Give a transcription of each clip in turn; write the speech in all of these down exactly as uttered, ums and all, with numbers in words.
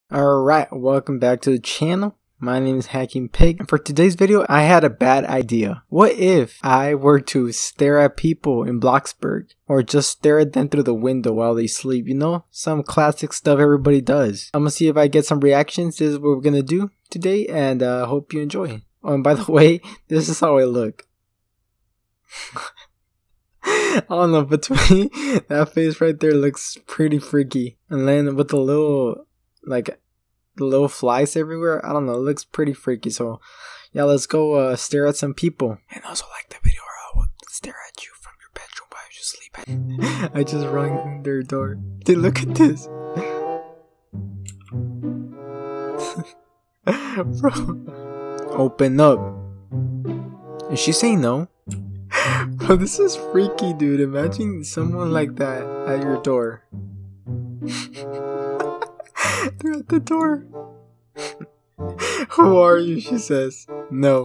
Alright, welcome back to the channel. My name is Hacking Pig, and for today's video, I had a bad idea. What if I were to stare at people in Bloxburg, or just stare at them through the window while they sleep? You know, some classic stuff everybody does. I'm gonna see if I get some reactions. This is what we're gonna do today, and I uh, hope you enjoy. Oh, and by the way, this is how I look. I don't know, but to me, that face right there looks pretty freaky. And then with the little, like, the little flies everywhere, I don't know, it looks pretty freaky. So, yeah, let's go uh, stare at some people. And also like the video or I'll stare at you from your bedroom while you sleep. I just rung their door. Dude, look at this. Bro. Open up. Is she saying no? Bro, this is freaky, dude. Imagine someone like that at your door. They're at the door. Who are you? She says. No.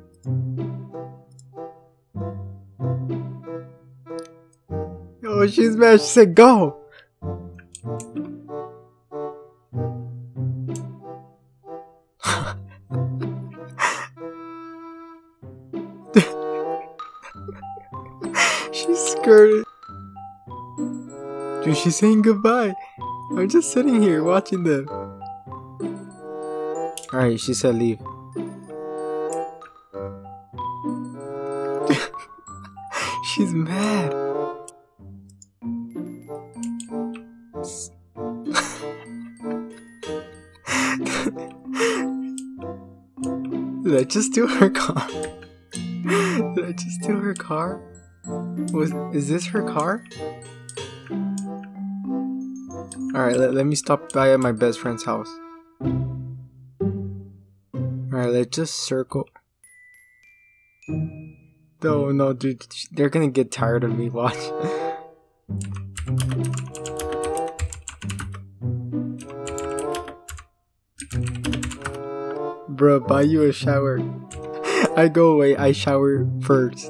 Oh, she's mad. She said go. She's scared. Dude, she's saying goodbye. I'm just sitting here watching them. Alright, she said leave. She's mad. Did I just steal her car? Did I just steal her car? Was is this her car? Alright, let, let me stop by at my best friend's house. Alright, let's just circle. No, no, dude, they're gonna get tired of me. Watch. Bruh, buy you a shower. I go away, I shower first.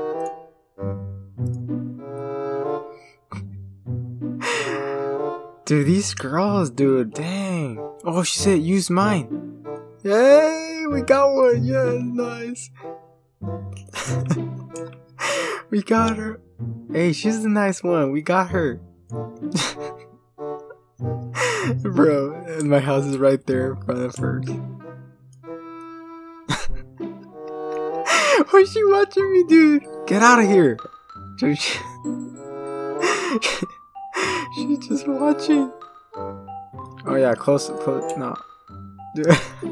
Dude, these girls, dude, dang. Oh, she said use mine. Yay, we got one. Yes, nice. We got her. Hey, she's the nice one. We got her. Bro, and my house is right there in front of hers. Why is she watching me, dude? Get out of here. Dude, she She's just watching. Oh yeah, close, close, no. Dude.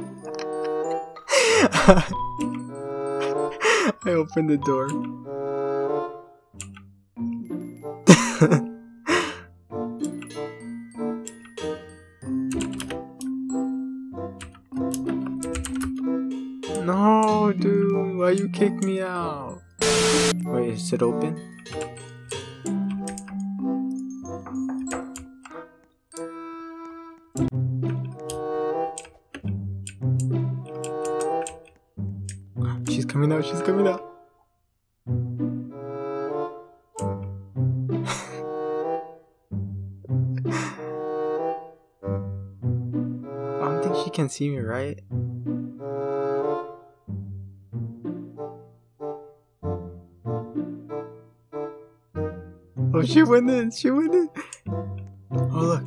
I opened the door. No, dude, why you kick me out? Wait, is it open? She's coming out, she's coming out. I don't think she can see me, right? Oh, she went in, she went in. Oh, look.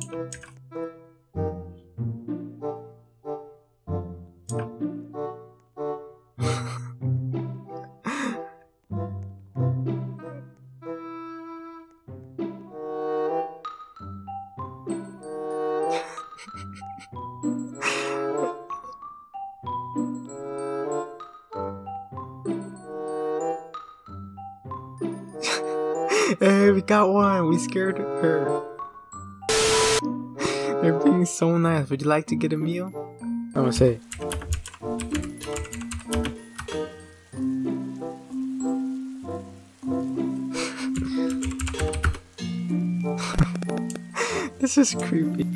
Hey, we got one. We scared her. They're being so nice. Would you like to get a meal? I'm gonna say. This is creepy.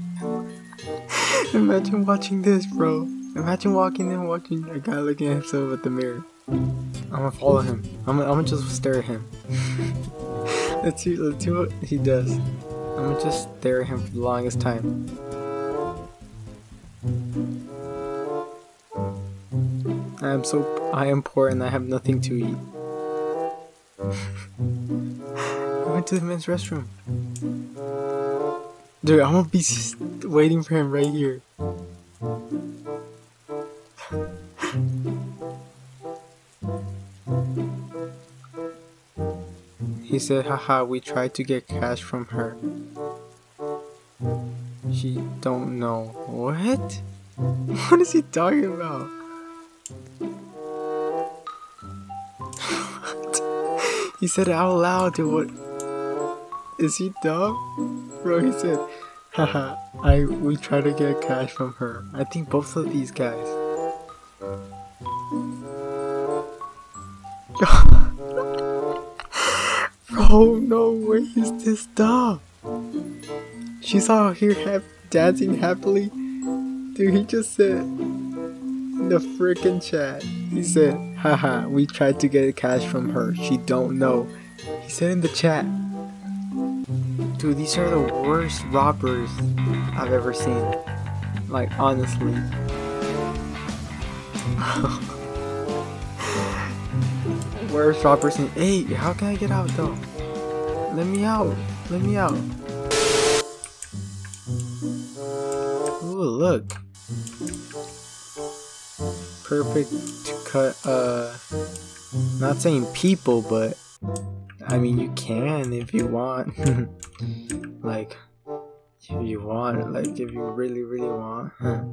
Imagine watching this, bro. Imagine walking in, watching a guy looking at himself at the mirror. I'm gonna follow him. I'm gonna, I'm gonna just stare at him. Let's see, let's see what he does. I'm gonna just stare at him for the longest time. I am so I am poor and I have nothing to eat. I went to the men's restroom. Dude, I'm gonna be waiting for him right here. He said, haha, we tried to get cash from her. She don't know. What? What is he talking about? He said it out loud, dude. What? Is he dumb? Bro, he said, haha, I we tried to get cash from her. I think both of these guys. Bro, no way is this dumb. She's out here ha dancing happily. Dude, he just said in the freaking chat. He said, haha, we tried to get cash from her. She don't know. He said in the chat. Dude, these are the worst robbers I've ever seen. Like, honestly. Worst robbers in. Hey, how can I get out though? Let me out. Let me out. Ooh, look. Perfect to cut, uh, not saying people, but I mean, you can if you want. Like, if you want, like, if you really, really want.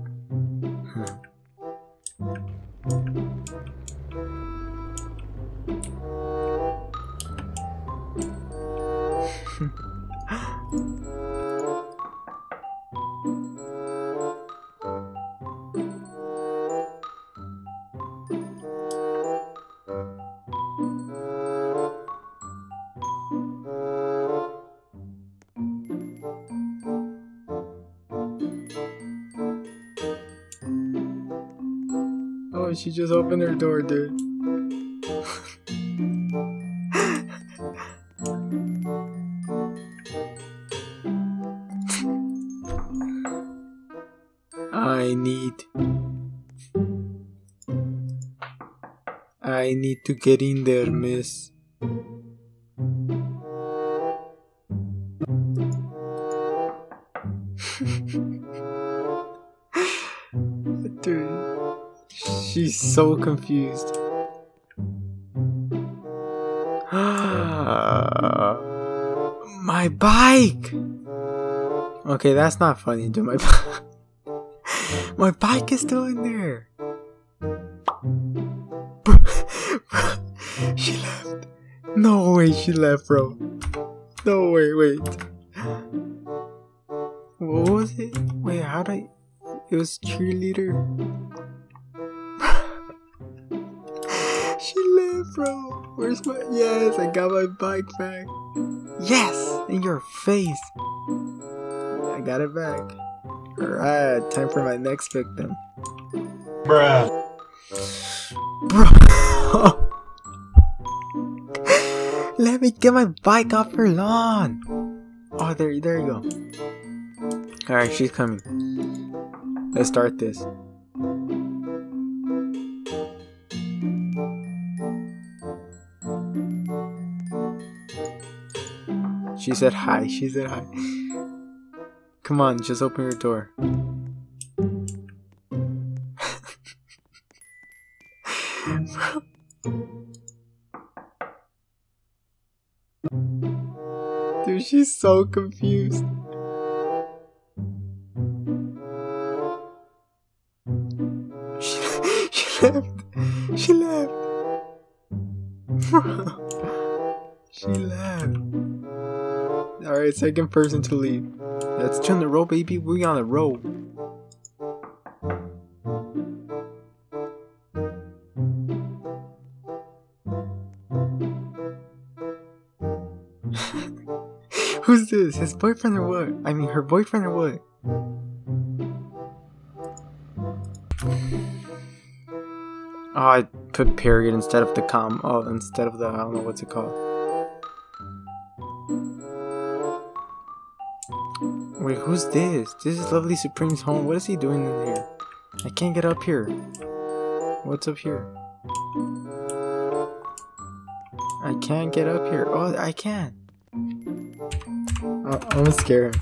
Oh, she just opened her door, dude. I need... I need to get in there, miss. Dude, she's so confused. My bike! Okay, that's not funny, dude. My bike. My bike is still in there. Bro, bro, she left. No way she left, bro. No way, wait. What was it? Wait, how did I... It was cheerleader. She left, bro. Where's my... Yes, I got my bike back. Yes! In your face. I got it back. Alright, time for my next victim. Bruh. Bro. Let me get my bike off her lawn. Oh, there, there you go. Alright, she's coming. Let's start this. She said hi, she said hi. Come on, just open your door. Dude, she's so confused. She, she left. She left. She left. Alright, second person to leave. Let's turn the road, baby. We on the road. Who's this? His boyfriend or what? I mean, her boyfriend or what? Oh, I put period instead of the com. Oh, instead of the, I don't know what's it called. Wait, who's this? This is Lovely Supreme's home. What is he doing in here? I can't get up here. What's up here? I can't get up here. Oh, I can. Oh, I'm scared.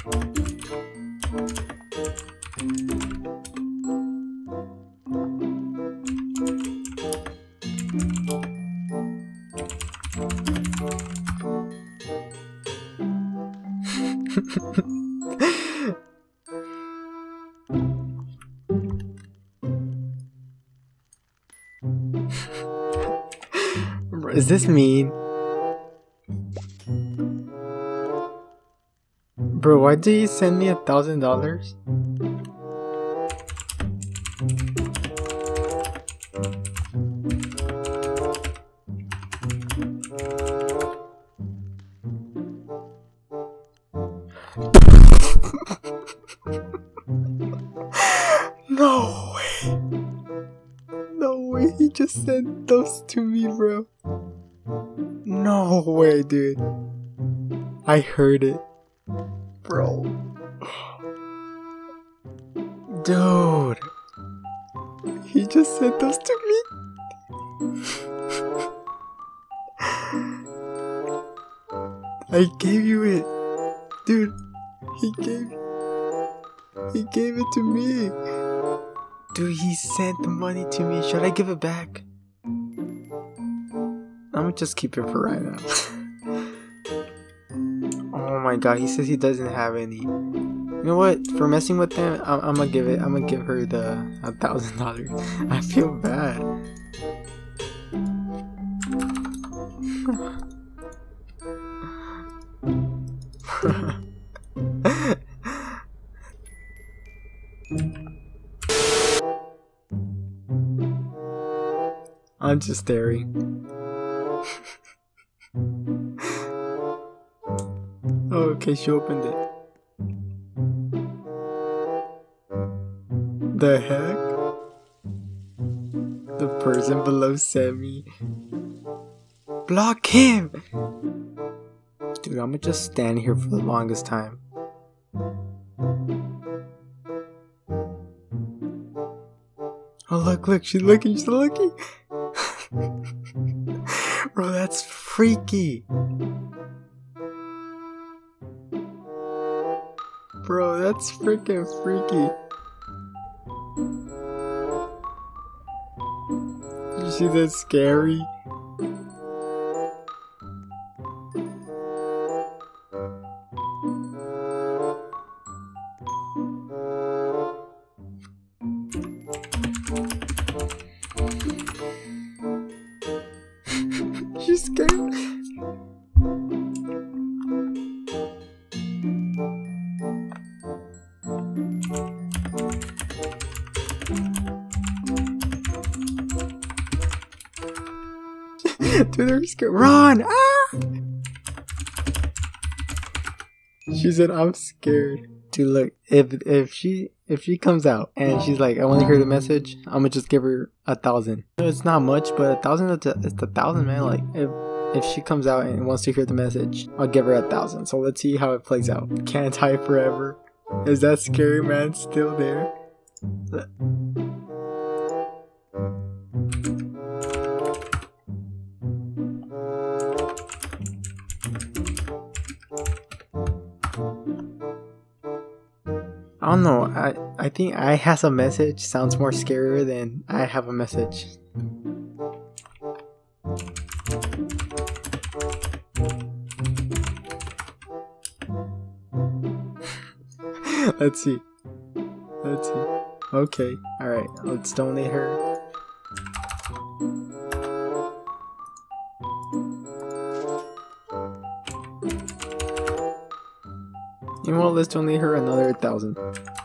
Is this mean? Bro, why did you send me a thousand dollars? No way. No way, he just sent those to me, bro. No way, dude. I heard it. Bro. Dude. He just sent those to me. I gave you it. Dude, he gave He gave it to me. Dude, he sent the money to me. Should I give it back? I'm gonna just keep it for right now. Oh my god, he says he doesn't have any. You know what? For messing with them, I'm, I'm gonna give it. I'm gonna give her the a thousand dollars. I feel bad. I'm just staring. Oh, okay, she opened it. The heck? The person below sent me. Block him! Dude, I'm gonna just stand here for the longest time. Oh, look, look, she's looking, she's looking. Bro, that's freaky. Bro, that's freaking freaky. You see that scary? She's scared. Dude, they're scared. Run! Ah! She said, "I'm scared." Dude, look, if if she if she comes out and she's like, "I want to hear the message," I'm gonna just give her a thousand. It's not much, but a thousand is a, it's a thousand, man. Like if if she comes out and wants to hear the message, I'll give her a thousand. So let's see how it plays out. Can't hide forever. Is that scary man still there? I don't know. I I think I has a message sounds more scarier than I have a message. Let's see. Let's see. Okay. All right. Let's donate her. You know what? Let's donate her another thousand.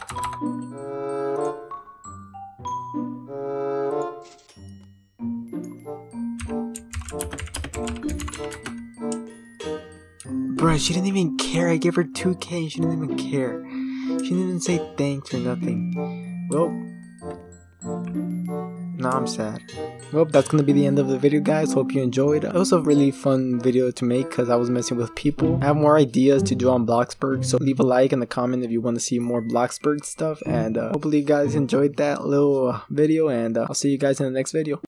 Bruh, she didn't even care. I gave her two K and she didn't even care. She didn't even say thanks or nothing. Well, now I'm sad. Well, that's gonna be the end of the video, guys. Hope you enjoyed. It was a really fun video to make because I was messing with people. I have more ideas to do on Bloxburg, so leave a like in the comment if you want to see more Bloxburg stuff. And uh, hopefully you guys enjoyed that little video, and uh, I'll see you guys in the next video.